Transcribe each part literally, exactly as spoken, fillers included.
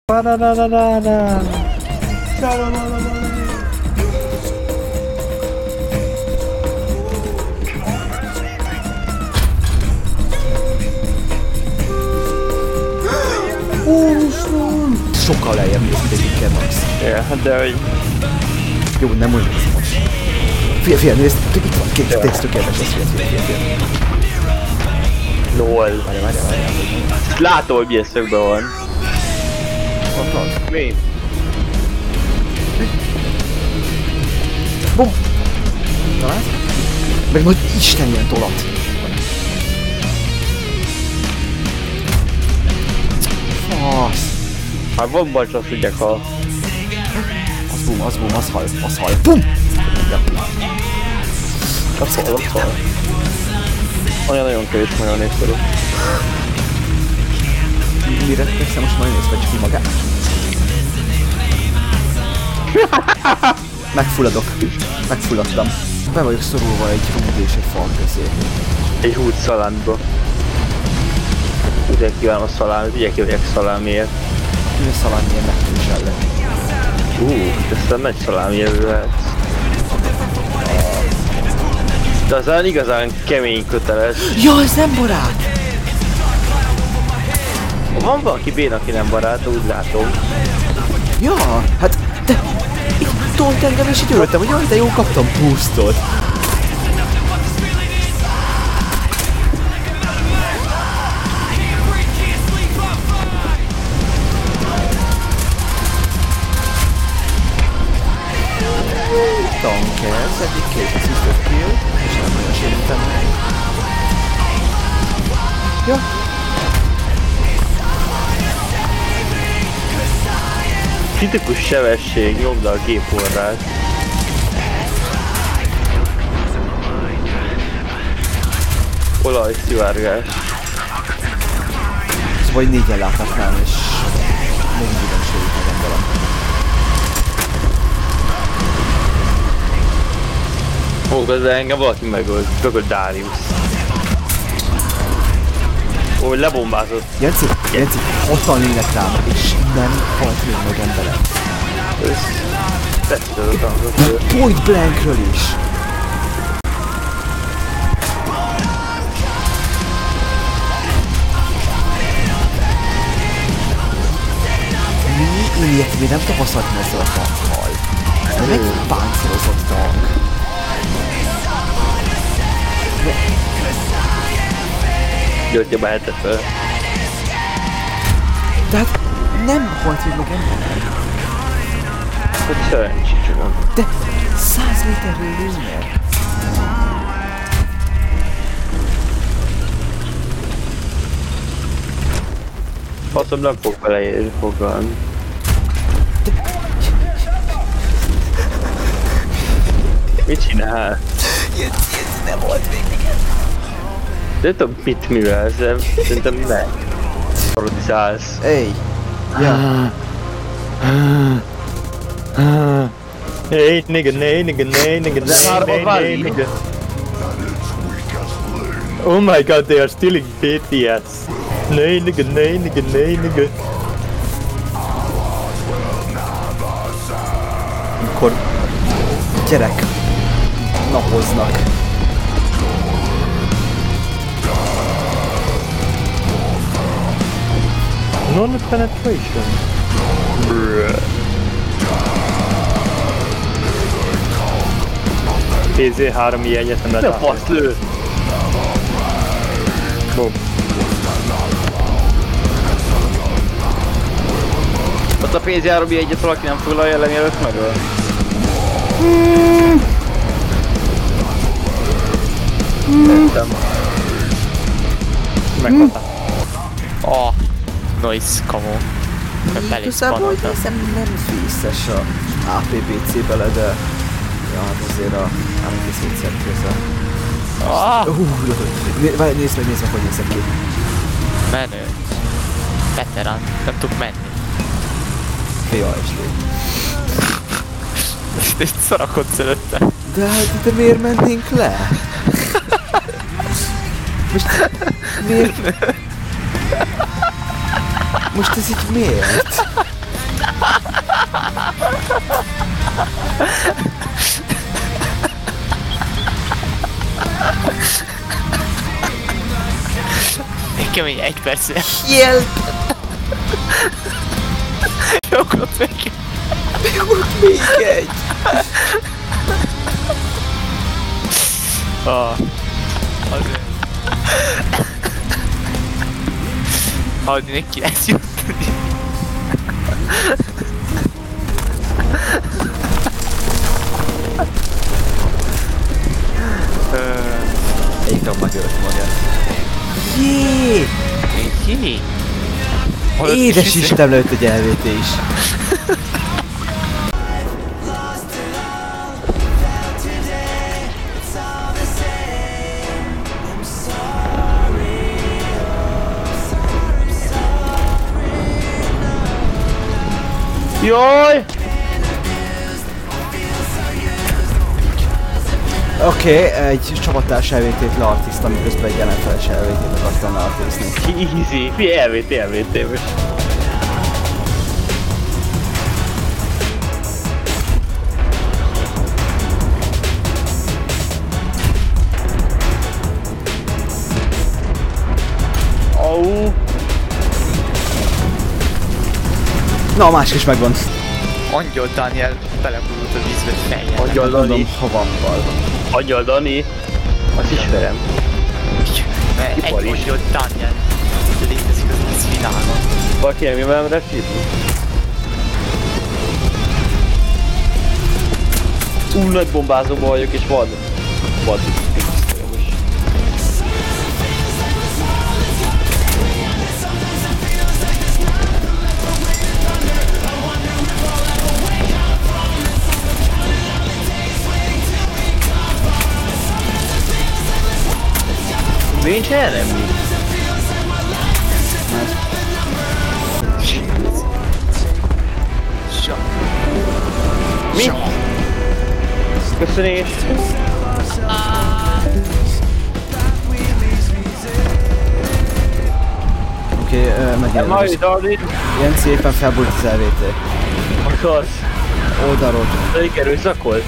Ba-da-da-da-da-da. Sokkal lejjebb néz, mint egy Max. Ja, de hogy... Jó, nem mondjuk ez most. Fél, fél, nézd, itt van, két, tényleg tökéletes, ez fél, fél, fél, fél. Lol. Várja, várja, várja. Látom, hogy milyen szögben van. Ott van. Mi? Bum! Találsz? Meg majd Isten ilyen tolat. Fasz. Hát van baj, azt tudják, ha... Az bum, az bum, az hal, az hal. Bum! Ja. Az szól, az szól. Olyan nagyon kevés, nagyon népszerű. Mire tetszem most nagyon néz, vagy csak ki magát? Megfulladok. Megfulladtam. Be vagyok szorulva egy húd és egy fal közé. Egy húd szalámba. Ugye kívánom a szalámit, ugye kívánják szalámért. Ugye szalámilyen megkülsellek. Úh, de aztán nagy szalámért lehetsz. De aztán igazán kemény köteles. Jaj, ez nem barát! Van valaki bén, aki nem barát, úgy látom. Ja, hát de... Itt tolt engem és így örültem, hogy jaj, de jó, kaptam boostot. Tankers, egyik két assisted kill, és nem nagyon sérültem meg. Ja. Kritikus sebesség, nyomd a géporrát. Olajszivárgás. Szóval így négyen látnak rám, és még mindig nem sérült magam velem. Ó, de engem valaki megölt, megölt Darius. Ó, lebombázott. Jenci, Jenci, hatan lények rám, és nem halt még meg emberem. Ez... Persze, az a Point Blankről is! Mi ilyet még nem tapasztaltam ezzel a tankkal. Nem egy páncélozott tank. Györgye behetett fel. Tehát nem halt még meg emberem. Hogy szerencsé csak. De száz méterről lőnek. Faszom nem fog beleérni fogalni. Mit csinál? Jött, jött, nem volt még igen. De tudom mit mivel, szerintem ne. Parodizálsz. Ej! Ja. Hey nigga, nay nigga, nay nigga, nay nay nay nigga. Oh my god, they are stealing B T S. Nay nigga, nay nigga, nay nigga. Amikor gyerek napoznak. Non-penetration. P Z három i egyetemet. De fasz lő! Boom. Ott a P Z három i egyet valaki nem foglalja el, mielőtt megöl. Tettem. Meghaltál. Oh, nice, kamu. Igazából hiszem nem fészes a á pé bé cé bele, de ja, hát azért a három egyszer közel. Ah! Uh, várj, nézd meg, nézd meg, hogy nézek ki. Menő. Veterán, nem tudok menni. Fél estét. Most itt szarakodsz előtte. De hát, de miért mennénk le? Most miért? Most ez így miért? kemény egy percre. Help! Ugrott meg. Ott még egy! Ah. Azért. Hagyni neki lesz jutni. Egyik tag megölött magát. Jé! Ki? Édes Isten, lőtt egy el vé té is. Jaj! Oké, okay, egy csapattárs el vé té-t leartiztam, miközben egy ellenfeles el vé té-t akartam leartizni. Easy, mi el vé té, el vé té most. Au! Na, a másik is megvan. Angyal Daniel belebújult a vízbe fejjel. Angyal Dani. Mondom, ha van valva. Angyal Dani. Azt ismerem. Mert egy Kipar is. Angyal Daniel létezik az egész világon. Valaki elmi velem refitni? Túl nagy bombázóba vagyok és van. Van. Nincs erre mi? Mi? Köszönés! Oké, okay, megjelent. Majd David! Ilyen szépen felbújt az el vé té. Akarsz? Oldalról. Pedig erőszakolt?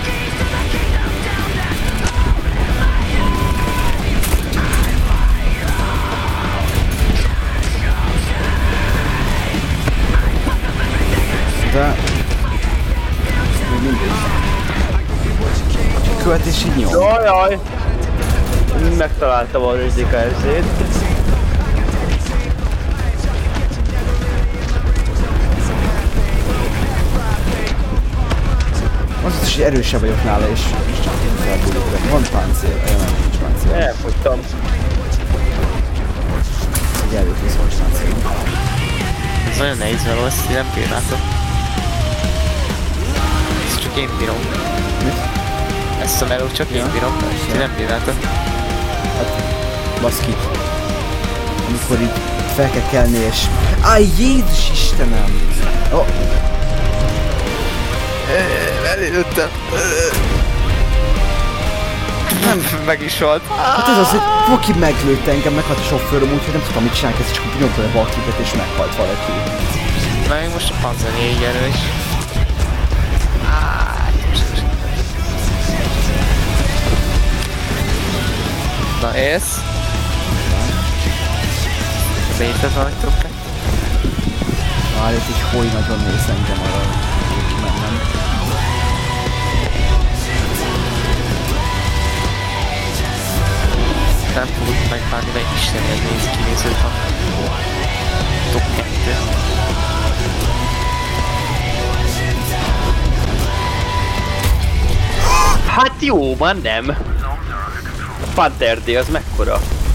De... még mindig. Követési nyom. Jajjaj! Megtaláltam az es dé ká ef zét. Az is, hogy erősebb vagyok nála, és, és csak én felbújok. Van páncél, olyan nem nincs páncél. Elfogytam. Egy el vé té szó páncél. Ez olyan nehéz való, ezt én nem bírnátok. Ezt csak én bírom. Mit? Ezt a melót csak én bírom, ti nem bírnátok. Hát, baszki. Amikor így fel kell kelni és... Áj, Jézus Istenem! Oh. Elérődtem. Nem. Meg is volt. Hát ez az, hogy valaki meglőtt engem, meghalt a sofőröm, úgyhogy nem tudtam mit csinálni, ez csak nyomtam a balkliket és meghalt valaki. Meg most a panzer négy erős. Na élsz? Beírtad valami trukkát? Várj, itt egy hoi nagyon néz engem arra, hogy kimennem. Nem fogod megvárni, mert Isten néz kinézőt van. Top kettő. Hát jó, már nem. A Panther D az mekkora?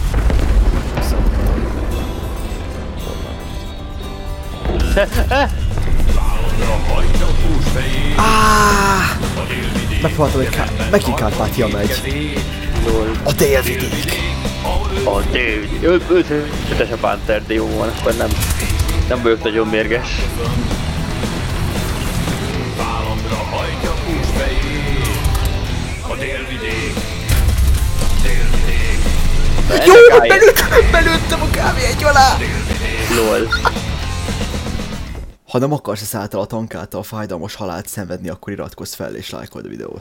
Ah! Megpróbáltam, hogy Ká- megint Kárpátia megy. A délvidék. A délvidék. Ötös a Panther D jó van, akkor nem, nem vagyok nagyon mérges. Jó, belőtt, belőttem a kávé egy alá! Lol. Ha nem akarsz ezáltal a tankáltal fájdalmas halált szenvedni, akkor iratkozz fel és lájkold a videót.